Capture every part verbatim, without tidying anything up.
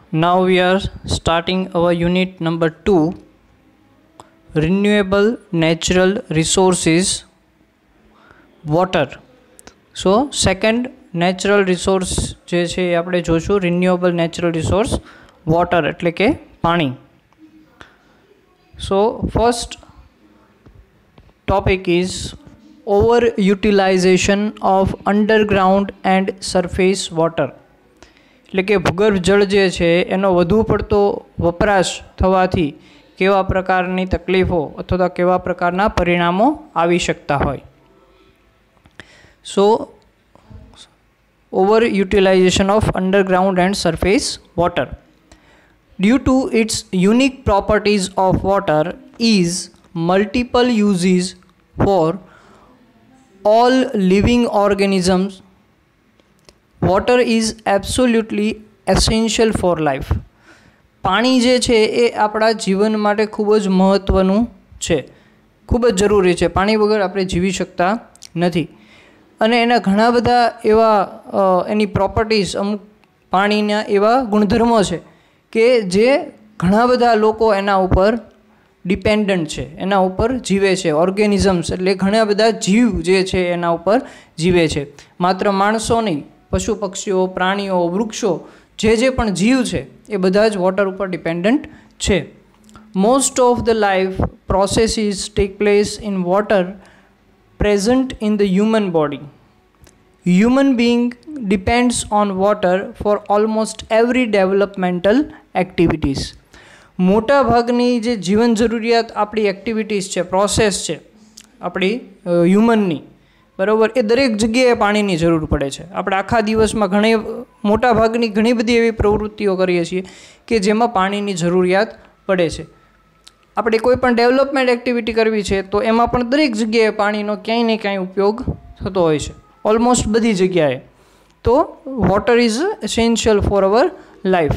Now we are starting our unit number two, renewable natural resources, water. So second natural resource જે છે એ આપણે જોશું renewable natural resource water એટલે કે પાણી. So first topic is over utilization of underground and surface water. એટલે કે ભૂગર્ભ જળ જે છે એનો વધુ પડતો વપરાશ થવાથી કેવા પ્રકારની તકલીફો અથવા કેવા પ્રકારના પરિણામો આવી શકતા હોય. So over utilization of underground and surface water due to its unique properties of water is multiple uses for all living organisms. Water is absolutely essential for life. પાણી જે છે એ આપણા જીવન માટે ખૂબ જ મહત્ત્વનું છે, ખૂબ જ જરૂરી છે. પાણી વગર આપણે જીવી શકતા નથી. અને એના ઘણા બધા એવા એની પ્રોપર્ટીઝ, અમુક પાણીના એવા ગુણધર્મો છે કે જે ઘણા બધા લોકો એના ઉપર ડિપેન્ડન્ટ છે, એના ઉપર જીવે છે. ઓર્ગેનિઝમ્સ એટલે ઘણા બધા જીવ જે છે એના ઉપર જીવે છે. માત્ર માણસો નહીં, પશુ પક્ષીઓ, પ્રાણીઓ, વૃક્ષો, જે જે પણ જીવ છે એ બધા જ વોટર ઉપર ડિપેન્ડન્ટ છે. Most of the life processes take place in water present in the human body. Human being depends on water for almost every developmental activities. મોટા ભાગની જે જીવન જરૂરિયાત આપણી એક્ટિવિટીઝ છે, પ્રોસેસ છે આપણી હ્યુમનની, બરાબર, એ દરેક જગ્યાએ પાણીની જરૂર પડે છે. આપણે આખા દિવસમાં ઘણી મોટા ભાગની ઘણી બધી એવી પ્રવૃત્તિઓ કરીએ છીએ કે જેમાં પાણીની જરૂરિયાત પડે છે. આપણે કોઈ પણ ડેવલપમેન્ટ એક્ટિવિટી કરવી છે તો એમાં પણ દરેક જગ્યાએ પાણીનો ક્યાંય ને ક્યાંય ઉપયોગ થતો હોય છે, ઓલમોસ્ટ બધી જગ્યાએ. તો water is essential for our life.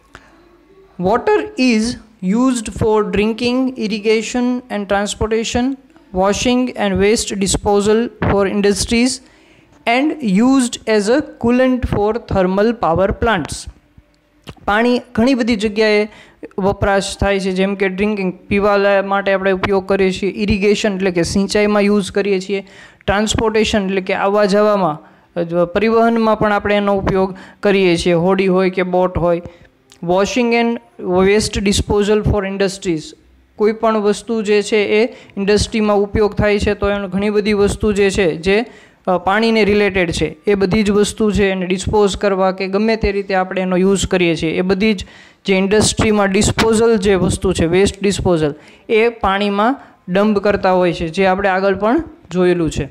Water is used for drinking, irrigation and transportation, washing and waste disposal for industries, and used as a coolant for thermal power plants. પાણી ઘણી બધી જગ્યાએ વપરાશ થાય છે, જેમ કે ડ્રિંકિંગ, પીવા માટે આપણે ઉપયોગ કરીએ છીએ. ઇરિગેશન એટલે કે સિંચાઈમાં યુઝ કરીએ છીએ. ટ્રાન્સપોર્ટેશન એટલે કે આવવા જવામાં, પરિવહનમાં પણ આપણે એનો ઉપયોગ કરીએ છીએ, હોડી હોય કે બોટ હોય. Washing and waste disposal for industries, કોઈ પણ વસ્તુ જે છે એ ઇન્ડસ્ટ્રીમાં ઉપયોગ થાય છે તો એનો ઘણી બધી વસ્તુ જે છે જે પાણીને રિલેટેડ છે એ બધી જ વસ્તુ છે એને ડિસ્પોઝ કરવા કે ગમે તે રીતે આપણે એનો યુઝ કરીએ છીએ. એ બધી જ જે ઇન્ડસ્ટ્રીમાં ડિસ્પોઝલ જે વસ્તુ છે, વેસ્ટ ડિસ્પોઝલ, એ પાણીમાં ડમ્પ કરતા હોય છે, જે આપણે આગળ પણ જોયેલું છે.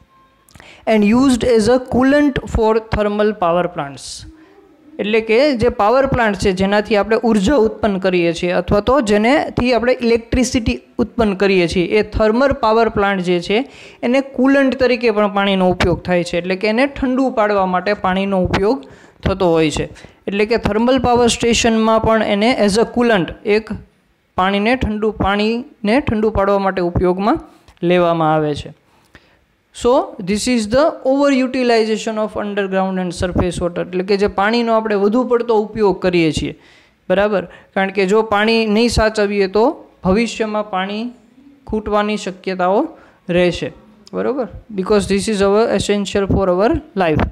And used as a coolant for thermal power plants, એટલે કે જે પાવર પ્લાન્ટ છે જેનાથી આપણે ઉર્જા ઉત્પન્ન કરીએ છીએ અથવા તો જેનેથી આપણે ઇલેક્ટ્રિસિટી ઉત્પન્ન કરીએ છીએ, એ થર્મલ પાવર પ્લાન્ટ જે છે એને કુલન્ટ તરીકે પણ પાણીનો ઉપયોગ થાય છે. એટલે કે એને ઠંડુ પાડવા માટે પાણીનો ઉપયોગ થતો હોય છે. એટલે કે થર્મલ પાવર સ્ટેશનમાં પણ એને એઝ અ કુલન્ટ, એક પાણીને ઠંડુ પાણીને ઠંડુ પાડવા માટે ઉપયોગમાં લેવામાં આવે છે. So this is the over utilization of underground and surface water. એટલે કે જે પાણીનો આપણે વધુ પડતો ઉપયોગ કરીએ છીએ, બરાબર, કારણ કે જો પાણી નહીં સાચવીએ તો ભવિષ્યમાં પાણી ખૂટવાની શક્યતાઓ રહેશે, બરાબર, because this is our essential for our life.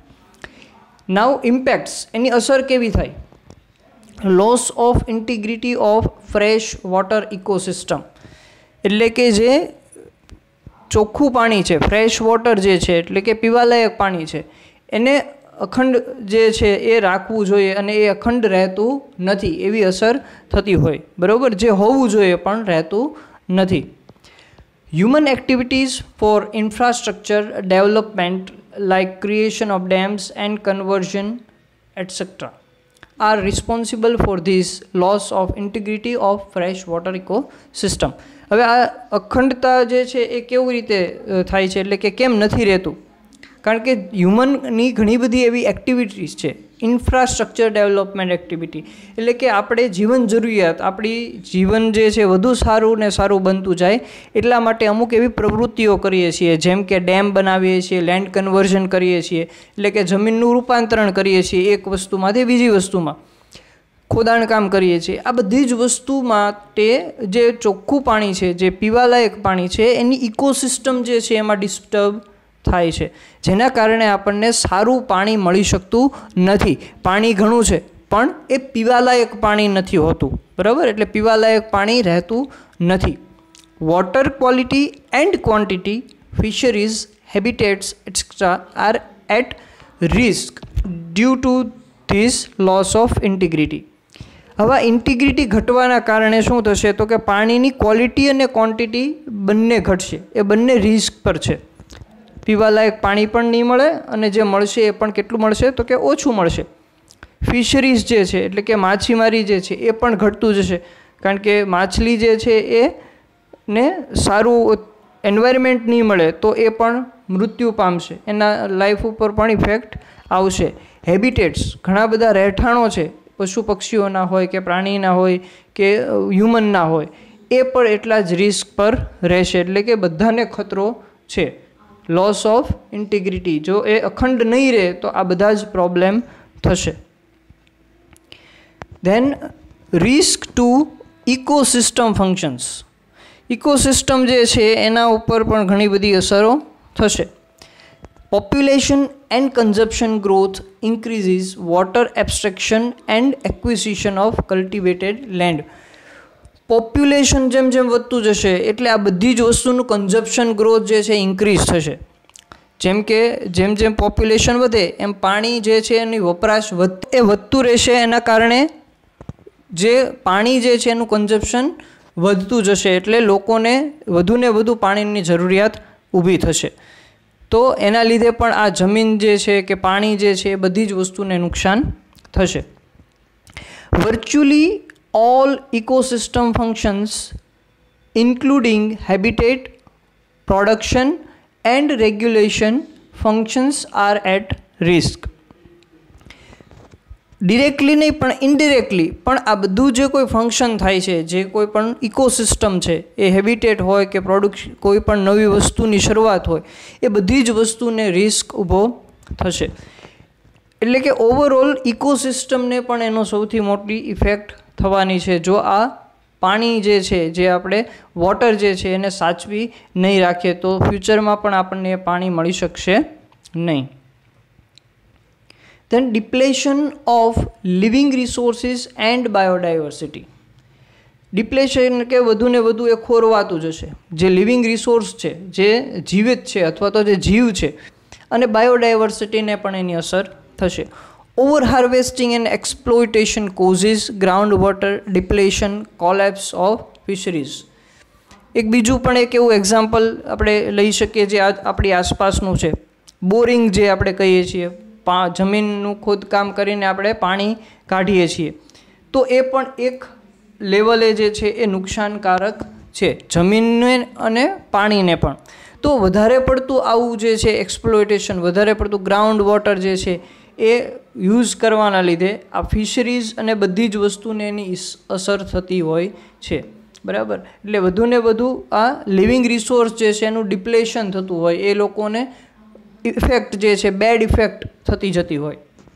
Now impacts, એની અસર કેવી થાય? Loss of integrity of fresh water ecosystem, એટલે કે જે ચોખ્ખું પાણી છે, ફ્રેશ વોટર જે છે એટલે કે પીવાલાયક પાણી છે, એને અખંડ જે છે એ રાખવું જોઈએ અને એ અખંડ રહેતું નથી, એવી અસર થતી હોય, બરાબર, જે હોવું જોઈએ પણ રહેતું નથી. Human activities for infrastructure development like creation of dams and conversion etcetera are responsible for this loss of integrity of fresh water ecosystem. હવે આ અખંડતા જે છે એ કેવી રીતે થાય છે, એટલે કે કેમ નથી રહેતું? કારણ કે હ્યુમનની ઘણી બધી એવી એક્ટિવિટીઝ છે, ઇન્ફ્રાસ્ટ્રક્ચર ડેવલપમેન્ટ એક્ટિવિટી, એટલે કે આપણે જીવન જરૂરિયાત, આપણી જીવન જે છે વધુ સારું ને સારું બનતું જાય એટલા માટે અમુક એવી પ્રવૃત્તિઓ કરીએ છીએ, જેમ કે ડેમ બનાવીએ છીએ, લેન્ડ કન્વર્ઝન કરીએ છીએ, એટલે કે જમીનનું રૂપાંતરણ કરીએ છીએ એક વસ્તુમાંથી બીજી વસ્તુમાં. ખોદાણકામ કરીએ છીએ, આ બધી જ વસ્તુ માટે જે ચોખ્ખું પાણી છે, જે પીવાલાયક પાણી છે, એની ઇકોસિસ્ટમ જે છે એમાં ડિસ્ટર્બ થાય છે, જેના કારણે આપણને સારું પાણી મળી શકતું નથી. પાણી ઘણું છે પણ એ પીવાલાયક પાણી નથી હોતું, બરાબર? એટલે પીવાલાયક પાણી રહેતું નથી. Water quality and quantity, fisheries, habitats etcetera are at risk due to this loss of integrity. હવે ઇન્ટિગ્રિટી ઘટવાના કારણે શું થશે તો કે પાણીની ક્વોલિટી અને ક્વોન્ટિટી બંને ઘટશે. એ બંને રિસ્ક પર છે. પીવાલાયક પાણી પણ નહીં મળે અને જે મળશે એ પણ કેટલું મળશે તો કે ઓછું મળશે. ફિશરીઝ જે છે એટલે કે માછીમારી જે છે એ પણ ઘટતું જશે, કારણ કે માછલી જે છે એ ને સારું એન્વાયરમેન્ટ નહીં મળે તો એ પણ મૃત્યુ પામશે, એના લાઈફ ઉપર પણ ઇફેક્ટ આવશે. હેબિટેટ્સ, ઘણા બધા રહેઠાણો છે, પશુ પક્ષીઓના હોય કે પ્રાણીના હોય કે હ્યુમનના હોય, એ પણ એટલા જ રિસ્ક પર રહેશે. એટલે કે બધાને ખતરો છે. લોસ ઓફ ઇન્ટિગ્રિટી, જો એ અખંડ નહીં રહે તો આ બધા જ પ્રોબ્લેમ થશે. Then risk to ecosystem functions. Ecosystem જે છે એના ઉપર પણ ઘણી બધી અસરો થશે. Population and consumption growth increases water abstraction and acquisition of cultivated land. Population જેમ જેમ વધતું જશે એટલે આ બધી જ વસ્તુનું કન્ઝપ્શન ગ્રોથ જે છે ઇન્ક્રીઝ થશે. જેમ કે જેમ જેમ પોપ્યુલેશન વધે એમ પાણી જે છે એની વપરાશ વધ એ વધતું રહેશે, એના કારણે જે પાણી જે છે એનું કન્ઝપ્શન વધતું જશે, એટલે લોકોને વધુને વધુ પાણીની જરૂરિયાત ઊભી થશે. તો એના લીધે પણ આ જમીન જે છે કે પાણી જે છે એ બધી જ વસ્તુને નુકસાન થશે. Virtually all ecosystem functions including habitat, production and regulation functions are at risk. Directly નહીં પણ ઇનડિરેક્ટલી પણ આ બધું જે કોઈ ફંક્શન થાય છે, જે કોઈ પણ ઇકોસિસ્ટમ છે, એ હેબિટેટ હોય કે પ્રોડક્શન, કોઈ પણ નવી વસ્તુની શરૂઆત હોય, એ બધી જ વસ્તુને રિસ્ક ઊભો થશે. એટલે કે ઓવરઓલ ઇકોસિસ્ટમને પણ એનો સૌથી મોટી ઇફેક્ટ થવાની છે જો આ પાણી જે છે, જે આપણે વોટર જે છે એને સાચવી નહીં રાખીએ તો ફ્યુચરમાં પણ આપણને એ પાણી મળી શકશે નહીં. Then depletion of living resources and biodiversity. Depletion કે વધુ ને વધુ એ ખોરવાતું જશે. જે લિવિંગ રિસોર્સ છે, જે જીવિત છે અથવા તો જે જીવ છે, અને બાયોડાયવર્સિટીને પણ એની અસર થશે. Over harvesting and exploitation causes ground water depletion, collapse of fisheries. એક બીજું પણ એક એવું એક્ઝામ્પલ આપણે લઈ શકીએ જે આપણી આસપાસનું છે. બોરિંગ જે આપણે કહીએ છીએ, પા જમીનનું ખોદકામ કરીને આપણે પાણી કાઢીએ છીએ, તો એ પણ એક લેવલે જે છે એ નુકસાનકારક છે જમીનને અને પાણીને પણ. તો વધારે પડતું આવું જે છે એક્સપ્લોઇટેશન, વધારે પડતું ગ્રાઉન્ડ વોટર જે છે એ યુઝ કરવાના લીધે આ ફિશરીઝ અને બધી જ વસ્તુને એની અસર થતી હોય છે, બરાબર? એટલે વધુને વધુ આ લિવિંગ રિસોર્સ જે છે એનું ડિપ્લેશન થતું હોય, એ લોકોને ઇફેક્ટ જે છે બેડ ઇફેક્ટ થતી જતી હોય.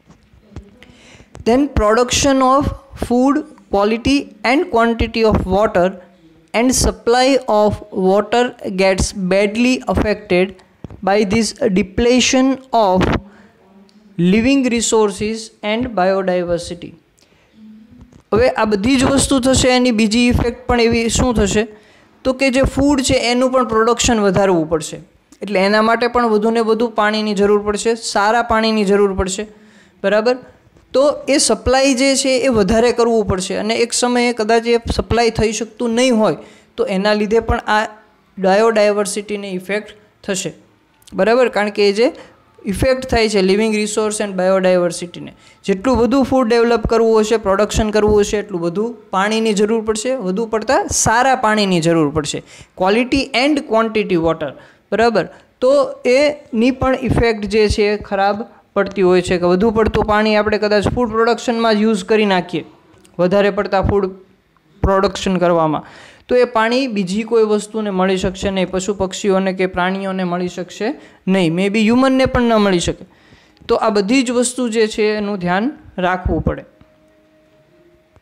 Then production of food, quality and quantity of water and supply of water gets badly affected by this depletion of living resources and biodiversity. હવે આ બધી જ વસ્તુ થશે, એની બીજી ઇફેક્ટ પણ એવી શું થશે તો કે જે ફૂડ છે એનું પણ પ્રોડક્શન વધારવું પડશે, એટલે એના માટે પણ વધુને વધુ પાણીની જરૂર પડશે, સારા પાણીની જરૂર પડશે, બરાબર? તો એ સપ્લાય જે છે એ વધારે કરવું પડશે, અને એક સમયે કદાચ એ સપ્લાય થઈ શકતું નહીં હોય તો એના લીધે પણ આ બાયોડાયવર્સિટીને ઇફેક્ટ થશે, બરાબર? કારણ કે એ જે ઇફેક્ટ થાય છે લિવિંગ રિસોર્સ એન્ડ બાયોડાયવર્સિટીને, જેટલું વધુ ફૂડ ડેવલપ કરવું હશે, પ્રોડક્શન કરવું હશે, એટલું વધુ પાણીની જરૂર પડશે, વધુ પડતા સારા પાણીની જરૂર પડશે, ક્વોલિટી એન્ડ ક્વોન્ટિટી વોટર, બરાબર? તો એની પણ ઇફેક્ટ જે છે એ ખરાબ પડતી હોય છે કે વધુ પડતું પાણી આપણે કદાચ ફૂડ પ્રોડક્શનમાં જ યુઝ કરી નાખીએ, વધારે પડતા ફૂડ પ્રોડક્શન કરવામાં, તો એ પાણી બીજી કોઈ વસ્તુને મળી શકશે નહીં, પશુ પક્ષીઓને કે પ્રાણીઓને મળી શકશે નહીં, મે બી હ્યુમનને પણ ન મળી શકે. તો આ બધી જ વસ્તુ જે છે એનું ધ્યાન રાખવું પડે.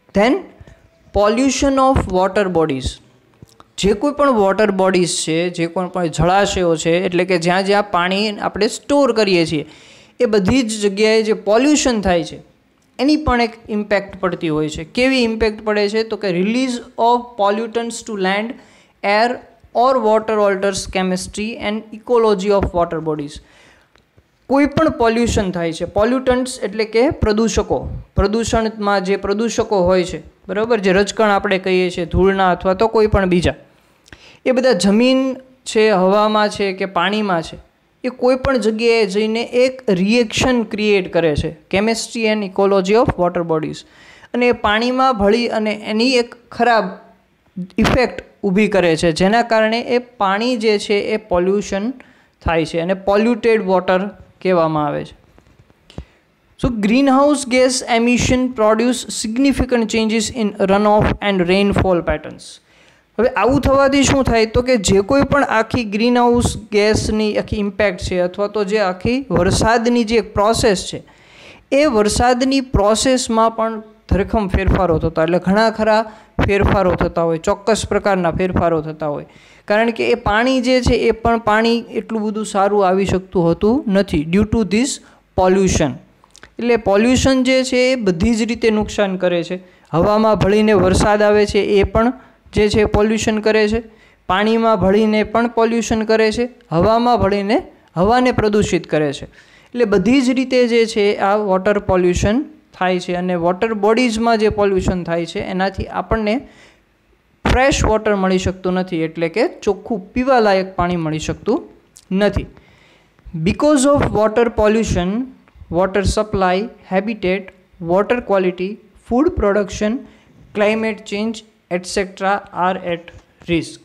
Then pollution of water bodies. જે કોઈ પણ વોટર બોડીઝ છે, જે કોઈ પણ જળાશયો છે, એટલે કે જ્યાં જ્યાં પાણી આપણે સ્ટોર કરીએ છીએ, એ બધી જ જગ્યાએ જે પોલ્યુશન થાય છે એની પણ એક ઇમ્પેક્ટ પડતી હોય છે. કેવી ઇમ્પેક્ટ પડે છે? તો કે release of pollutants to land, air or water alters chemistry and ecology of water bodies. કોઈ પણ પોલ્યુશન થાય છે, પોલ્યુટન્ટ્સ એટલે કે પ્રદૂષકો, પ્રદૂષણમાં જે પ્રદૂષકો હોય છે, બરાબર, જે રજકણ આપણે કહીએ છીએ, ધૂળના અથવા તો કોઈ પણ બીજા, એ બધા જમીન છે, હવામાં છે કે પાણીમાં છે, એ કોઈ પણ જગ્યાએ જઈને એક રિએક્શન ક્રિએટ કરે છે, chemistry and ecology of water bodies, અને એ પાણીમાં ભળી અને એની એક ખરાબ ઇફેક્ટ ઊભી કરે છે, જેના કારણે એ પાણી જે છે એ પોલ્યુશન થાય છે અને પોલ્યુટેડ વોટર કહેવામાં આવે છે. So greenhouse gas emission produce significant changes in run off and rainfall patterns. હવે આવું થવાથી શું થાય? તો કે જે કોઈ પણ આખી ગ્રીનહાઉસ ગેસની આખી ઇમ્પેક્ટ છે, અથવા તો જે આખી વરસાદની જે એક પ્રોસેસ છે, એ વરસાદની પ્રોસેસમાં પણ ધરખમ ફેરફારો થતા, એટલે ઘણા ખરા ફેરફારો થતા હોય, ચોક્કસ પ્રકારના ફેરફારો થતા હોય, કારણ કે એ પાણી જે છે એ પણ પાણી એટલું બધું સારું આવી શકતું હોતું નથી ડ્યુ ટુ ધીસ પોલ્યુશન. એટલે પોલ્યુશન જે છે એ બધી જ રીતે નુકસાન કરે છે. હવામાં ભળીને વરસાદ આવે છે એ પણ જે છે પોલ્યુશન કરે છે, પાણીમાં ભળીને પણ પોલ્યુશન કરે છે, હવામાં ભળીને હવાને પ્રદૂષિત કરે છે. એટલે બધી જ રીતે જે છે આ વોટર પોલ્યુશન થાય છે. અને વોટર બોડીઝમાં જે પોલ્યુશન થાય છે એનાથી આપણને ફ્રેશ વોટર મળી શકતું નથી, એટલે કે ચોખ્ખું પીવાલાયક પાણી મળી શકતું નથી. Because of water pollution, water supply, habitat, water quality, food production, climate change etcetera are at risk.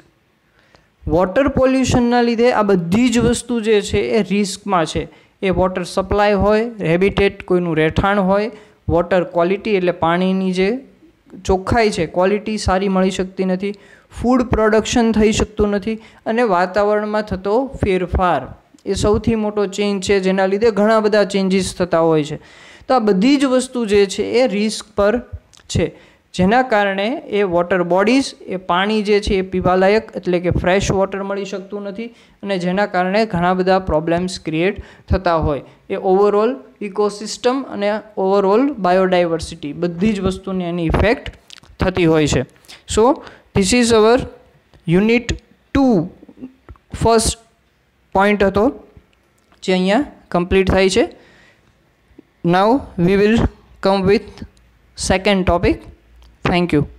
Water પોલ્યુશનના લીધે આ બધી જ વસ્તુ જે છે એ રિસ્કમાં છે. એ વોટર સપ્લાય હોય, હેબિટેટ કોઈનું રહેઠાણ હોય, વોટર ક્વોલિટી એટલે પાણીની જે ચોખ્ખાઈ છે, ક્વોલિટી સારી મળી શકતી નથી, ફૂડ પ્રોડક્શન થઈ શકતું નથી, અને વાતાવરણમાં થતો ફેરફાર એ સૌથી મોટો ચેન્જ છે, જેના લીધે ઘણા બધા ચેન્જીસ થતા હોય છે. તો આ બધી જ વસ્તુ જે છે એ રિસ્ક પર છે, જેના કારણે એ વોટર બોડીઝ, એ પાણી જે છે એ પીવાલાયક એટલે કે ફ્રેશ વોટર મળી શકતું નથી, અને જેના કારણે ઘણા બધા પ્રોબ્લેમ્સ ક્રિએટ થતા હોય. એ ઓવરઓલ ઇકોસિસ્ટમ અને ઓવરઓલ બાયોડાયવર્સિટી બધી જ વસ્તુની એની ઇફેક્ટ થતી હોય છે. So this is our unit two first point હતો, જે અહીંયા કમ્પ્લીટ થાય છે. Now we will come with second topic. Thank you.